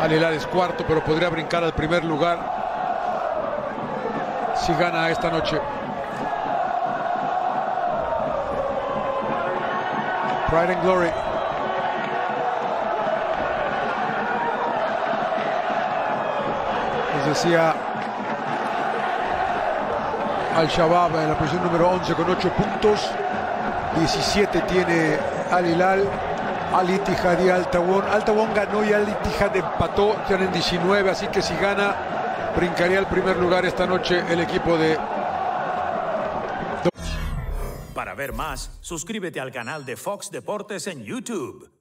Al Hilal es cuarto, pero podría brincar al primer lugar si gana esta noche. Pride and Glory. Les decía, Al-Shabaab en la posición número 11 con 8 puntos. 17 tiene Al Hilal. Al-Ittihad y Al-Tawon. Al-Tawon ganó y Al-Ittihad empató. Están en 19, así que si gana, brincaría al primer lugar esta noche el equipo de... Para ver más, suscríbete al canal de Fox Deportes en YouTube.